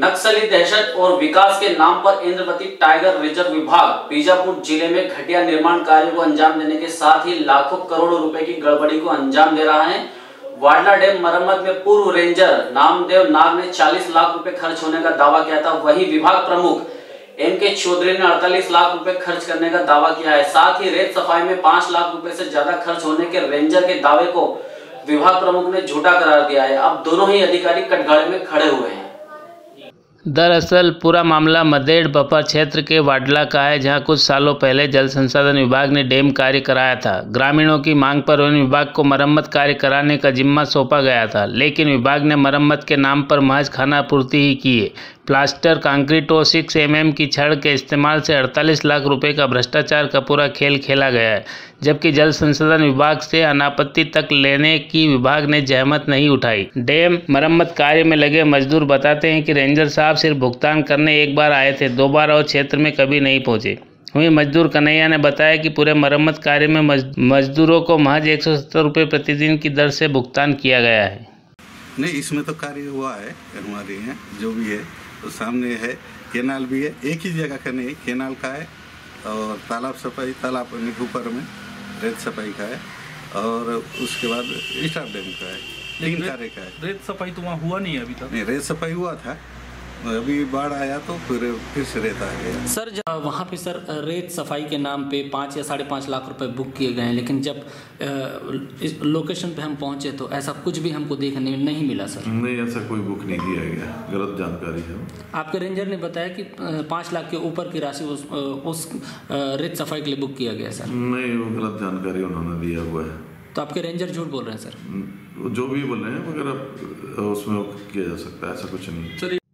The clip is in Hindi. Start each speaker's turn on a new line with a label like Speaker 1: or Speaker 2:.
Speaker 1: नक्सली दहशत और विकास के नाम पर इंद्रवती टाइगर रिजर्व विभाग बीजापुर जिले में घटिया निर्माण कार्यों को अंजाम देने के साथ ही लाखों करोड़ों रुपए की गड़बड़ी को अंजाम दे रहा है। वाडला डैम मरम्मत में पूर्व रेंजर नामदेव नाग ने 40 लाख रुपए खर्च होने का दावा किया था। वहीं विभाग प्रमुख M.K. चौधरी ने 48 लाख रुपए खर्च करने का दावा किया है। साथ ही रेत सफाई में 5 लाख रुपए से ज्यादा खर्च होने के रेंजर के दावे को विभाग प्रमुख ने झूठा करार दिया है। अब दोनों ही अधिकारी कटघरे में खड़े हुए हैं।
Speaker 2: दरअसल पूरा मामला मदेड़ बफर क्षेत्र के वाडला का है, जहां कुछ सालों पहले जल संसाधन विभाग ने डैम कार्य कराया था। ग्रामीणों की मांग पर वन विभाग को मरम्मत कार्य कराने का जिम्मा सौंपा गया था, लेकिन विभाग ने मरम्मत के नाम पर महज खानापूर्ति ही की है। प्लास्टर, कंक्रीट और 6 mm की छड़ के इस्तेमाल से 48 लाख रुपए का भ्रष्टाचार का पूरा खेल खेला गया है, जबकि जल संसाधन विभाग से अनापत्ति तक लेने की विभाग ने जहमत नहीं उठाई। डैम मरम्मत कार्य में लगे मजदूर बताते हैं कि रेंजर साहब सिर्फ भुगतान करने एक बार आए थे, 2 बार और क्षेत्र में कभी नहीं पहुंचे। वहीं मजदूर कन्हैया ने बताया कि पूरे मरम्मत कार्य में मजदूरों को महज 170 रुपये प्रतिदिन की दर से भुगतान किया गया है।
Speaker 3: नहीं, इसमें तो कार्य हुआ है हमारे यहाँ, जो भी है तो सामने है। केनाल भी है, एक ही जगह का नहीं, केनाल का है और तालाब सफाई, तालाब ऊपर में रेत सफाई का है और उसके बाद स्टाफ डैम का है। 3 कार्य का है।
Speaker 4: रेत सफाई तो वहाँ हुआ नहीं है अभी तक?
Speaker 3: नहीं, रेत सफाई हुआ था, अभी बाढ़ आया तो फिर से रेत आ गया।
Speaker 5: सर वहाँ पे सर रेत सफाई के नाम पे 5 या 5.5 लाख रुपए बुक किए गए हैं, लेकिन जब इस लोकेशन पे हम पहुँचे तो ऐसा कुछ भी हमको देखने नहीं मिला। सर
Speaker 6: नहीं, ऐसा कोई बुक नहीं दिया गया, गलत जानकारी है।
Speaker 5: आपके रेंजर ने बताया कि 5 लाख के ऊपर की राशि उस रेत सफाई के लिए बुक किया गया। सर
Speaker 6: नहीं, वो गलत जानकारी उन्होंने दिया हुआ है।
Speaker 5: तो आपके रेंजर झूठ बोल रहे हैं? सर
Speaker 6: जो भी बोल रहे हैं, मगर उसमें किया जा सकता है, ऐसा कुछ नहीं।
Speaker 4: सर